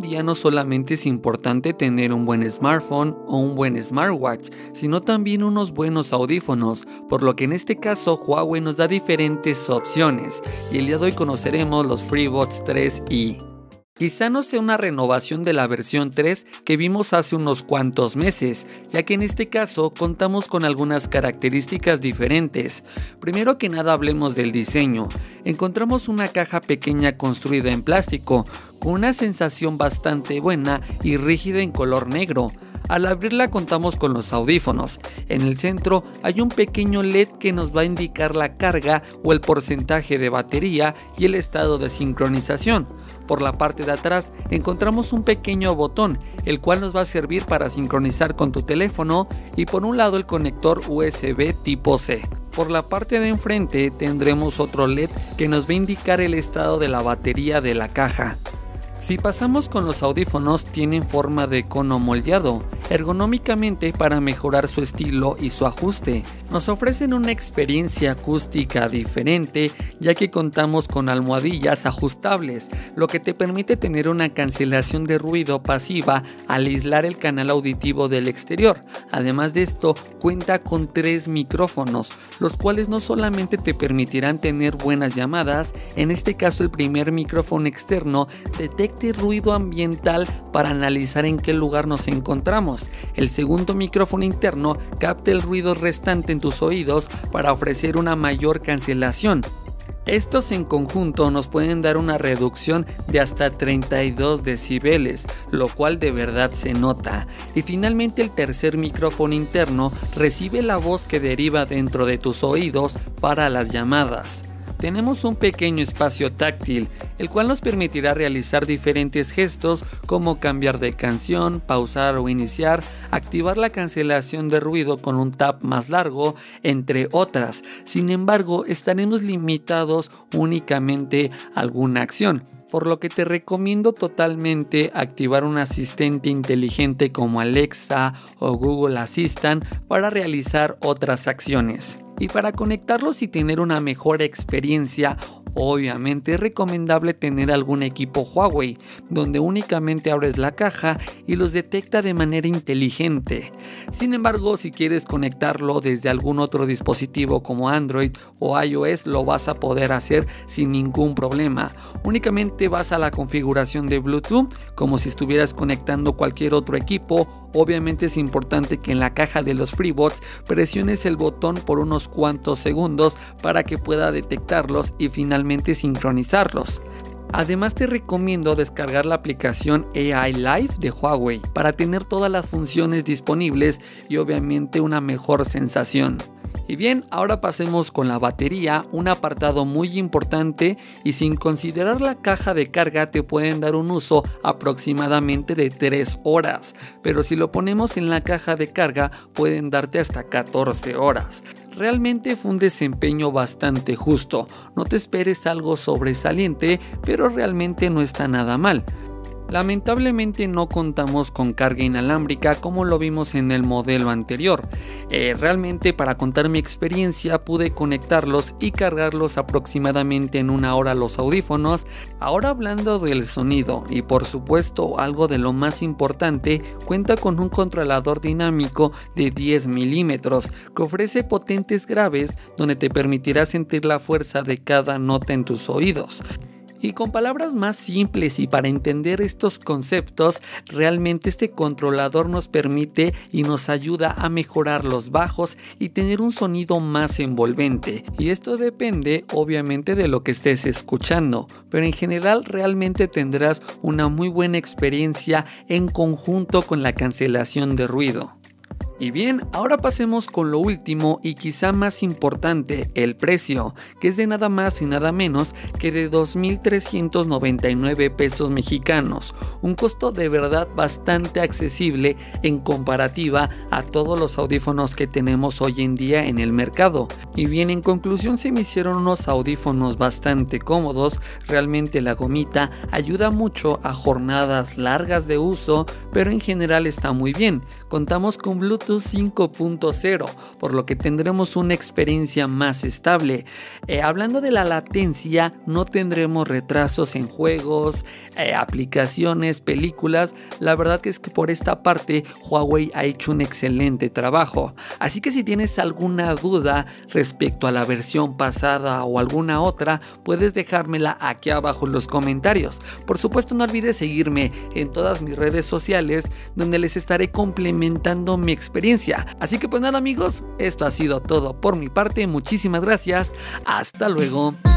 día no solamente es importante tener un buen smartphone o un buen smartwatch, sino también unos buenos audífonos, por lo que en este caso Huawei nos da diferentes opciones, y el día de hoy conoceremos los FreeBuds 3i. Quizá no sea una renovación de la versión 3 que vimos hace unos cuantos meses, ya que en este caso contamos con algunas características diferentes. Primero que nada hablemos del diseño. Encontramos una caja pequeña construida en plástico, con una sensación bastante buena y rígida en color negro. Al abrirla contamos con los audífonos. En el centro hay un pequeño LED que nos va a indicar la carga o el porcentaje de batería y el estado de sincronización. Por la parte de atrás encontramos un pequeño botón, el cual nos va a servir para sincronizar con tu teléfono, y por un lado el conector USB tipo C. Por la parte de enfrente tendremos otro LED que nos va a indicar el estado de la batería de la caja. Si pasamos con los audífonos, tienen forma de cono moldeado, ergonómicamente para mejorar su estilo y su ajuste. Nos ofrecen una experiencia acústica diferente, ya que contamos con almohadillas ajustables, lo que te permite tener una cancelación de ruido pasiva al aislar el canal auditivo del exterior. Además de esto, cuenta con 3 micrófonos, los cuales no solamente te permitirán tener buenas llamadas, en este caso el primer micrófono externo detecta ruido ambiental para analizar en qué lugar nos encontramos. El segundo micrófono interno capta el ruido restante en tus oídos para ofrecer una mayor cancelación. Estos en conjunto nos pueden dar una reducción de hasta 32 decibeles, lo cual de verdad se nota. Y finalmente el tercer micrófono interno recibe la voz que deriva dentro de tus oídos para las llamadas. Tenemos un pequeño espacio táctil, el cual nos permitirá realizar diferentes gestos como cambiar de canción, pausar o iniciar, activar la cancelación de ruido con un tap más largo, entre otras. Sin embargo, estaremos limitados únicamente a alguna acción, por lo que te recomiendo totalmente activar un asistente inteligente como Alexa o Google Assistant para realizar otras acciones. Y para conectarlos y tener una mejor experiencia, obviamente es recomendable tener algún equipo Huawei, donde únicamente abres la caja y los detecta de manera inteligente. Sin embargo, si quieres conectarlo desde algún otro dispositivo como Android o iOS, lo vas a poder hacer sin ningún problema. Únicamente vas a la configuración de Bluetooth, como si estuvieras conectando cualquier otro equipo. Obviamente es importante que en la caja de los FreeBuds presiones el botón por unos cuantos segundos para que pueda detectarlos y finalmente sincronizarlos. Además te recomiendo descargar la aplicación AI Live de Huawei para tener todas las funciones disponibles y obviamente una mejor sensación. Y bien, ahora pasemos con la batería, un apartado muy importante, y sin considerar la caja de carga te pueden dar un uso aproximadamente de 3 horas, pero si lo ponemos en la caja de carga pueden darte hasta 14 horas. Realmente fue un desempeño bastante justo, no te esperes algo sobresaliente, pero realmente no está nada mal. Lamentablemente no contamos con carga inalámbrica como lo vimos en el modelo anterior. Realmente para contar mi experiencia pude conectarlos y cargarlos aproximadamente en 1 hora los audífonos. Ahora hablando del sonido y por supuesto algo de lo más importante, cuenta con un controlador dinámico de 10 milímetros que ofrece potentes graves donde te permitirá sentir la fuerza de cada nota en tus oídos. Y con palabras más simples y para entender estos conceptos, realmente este controlador nos permite y nos ayuda a mejorar los bajos y tener un sonido más envolvente. Y esto depende obviamente de lo que estés escuchando, pero en general realmente tendrás una muy buena experiencia en conjunto con la cancelación de ruido. Y bien, ahora pasemos con lo último y quizá más importante, el precio, que es de nada más y nada menos que de 2,399 pesos mexicanos, un costo de verdad bastante accesible en comparativa a todos los audífonos que tenemos hoy en día en el mercado. Y bien, en conclusión se me hicieron unos audífonos bastante cómodos, realmente la gomita ayuda mucho a jornadas largas de uso, pero en general está muy bien. Contamos con Bluetooth Bluetooth 5.0, por lo que tendremos una experiencia más estable. Hablando de la latencia, no tendremos retrasos en juegos, aplicaciones, películas. La verdad que es que por esta parte Huawei ha hecho un excelente trabajo. Así que si tienes alguna duda respecto a la versión pasada o alguna otra, puedes dejármela aquí abajo en los comentarios. Por supuesto, no olvides seguirme en todas mis redes sociales, donde les estaré complementando mi experiencia. Así que pues nada amigos, esto ha sido todo por mi parte. Muchísimas gracias. Hasta luego.